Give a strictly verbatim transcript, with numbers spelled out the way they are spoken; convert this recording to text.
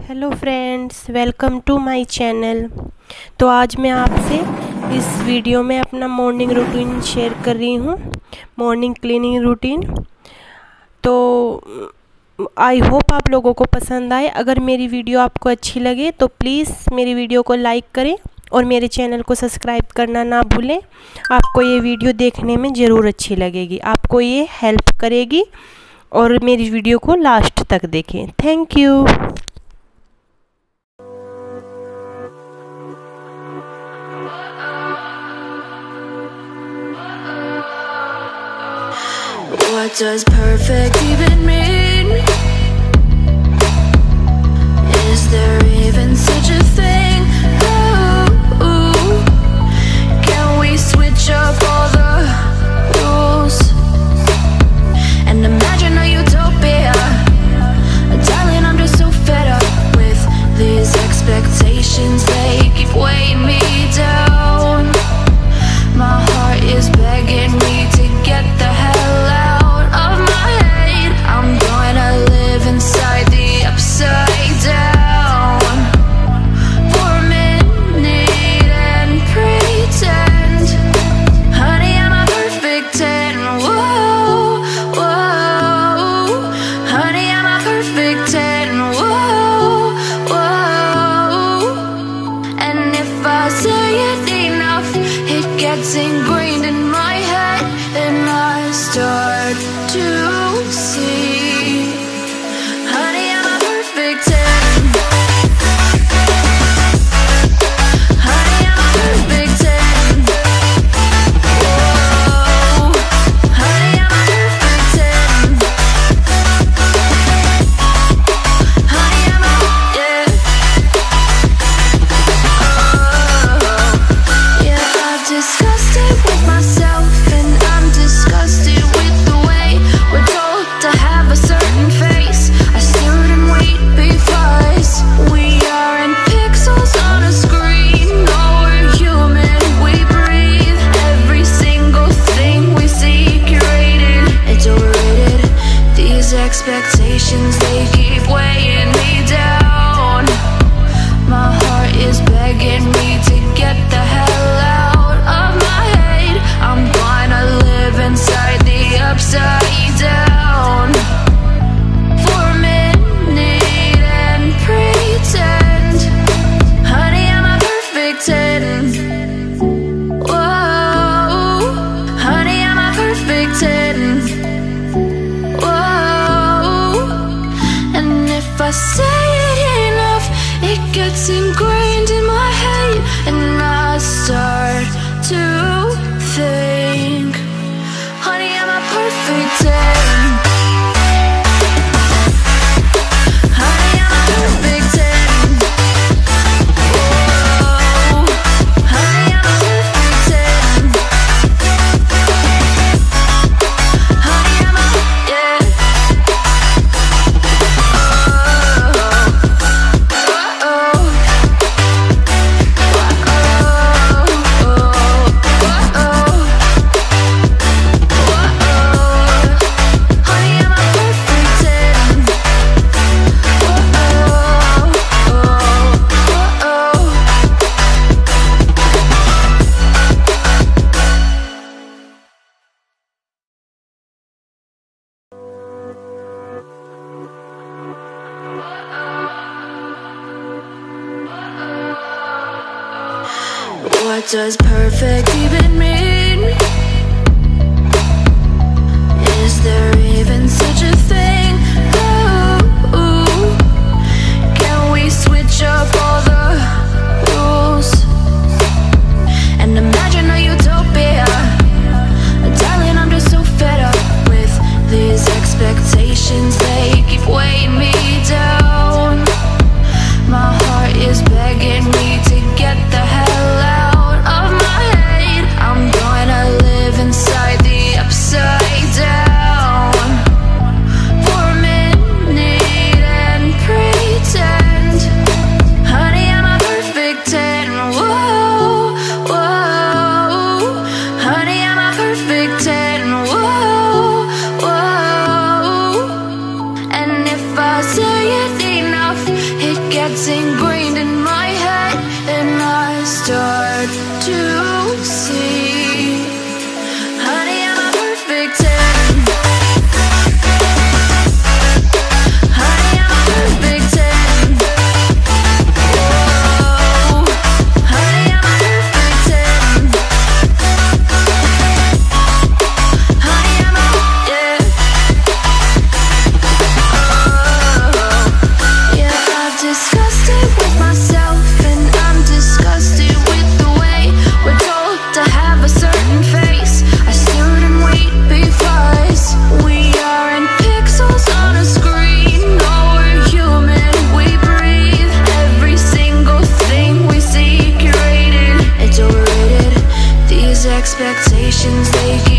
Hello friends, welcome to my channel. तो आज मैं आपसे इस वीडियो में अपना मॉर्निंग रूटीन शेयर कर रही हूँ, मॉर्निंग क्लीनिंग रूटीन। तो आई होप आप लोगों को पसंद आए। अगर मेरी वीडियो आपको अच्छी लगे तो प्लीज़ मेरी वीडियो को लाइक करें और मेरे चैनल को सब्सक्राइब करना ना भूलें। आपको ये वीडियो देखने में ज़रूर अच्छी लगेगी, आपको ये हेल्प करेगी। और मेरी वीडियो को लास्ट तक देखें। Thank you. What does perfect even mean? Is there even such a thing? Ooh, can we switch up all the rules and imagine a utopia? Darling, I'm just so fed up with these expectations. They keep weighing me down. My heart is begging me to get the hell out. I'm gonna live inside the upside down for a minute and pretend, honey, I'm a perfect ten. Whoa, whoa, honey, I'm a perfect ten. Whoa, whoa, and if I say it enough, it gets ingrained in my head, and I start to see, honey, I'm a perfect ten. Honey, I'm a perfect ten. Whoa, honey, I'm a perfect ten. Honey, I'm a, yeah. Oh, yeah, I've discussed it with myself, and I'm disgusted with the way we're told to have a certain face, a certain weight, because we aren't pixels on a screen. No, we're human, we breathe. Every single thing we see curated, it's overrated. These expectations, they keep weighing me down. My heart is begging me to get the hell out of my head. I'm gonna live inside the upside down for a minute and pretend, honey, I'm a perfect ten. Whoa, honey, I'm a perfect ten. Whoa, and if I say it enough, it gets ingrained in my head, and I start to think, honey, I'm a perfect ten. Honey, I'm a perfect ten. Whoa, honey, I'm a perfect ten. Honey, I'm a, yeah. Oh, oh, what does perfect even mean? Is there even such a thing? Ooh, can we switch up all the rules and imagine a utopia? Darling, I'm just so fed up with these expectations. They keep weighing me down. My heart is begging me to get the hell out of my head. I'm gonna live inside the upside down it gets ingrained in my head, and I start to see, honey, I'm a perfect ten. Honey, I'm a perfect ten. Whoa, honey, I'm a perfect ten. Honey, I'm a, yeah. Discussed it with myself, and I'm disgusted with the way we're told to have a certain face. I stood and wait because we aren't pixels on a screen. No, we're human, we breathe. Every single thing we see curated. It's overrated. These expectations, they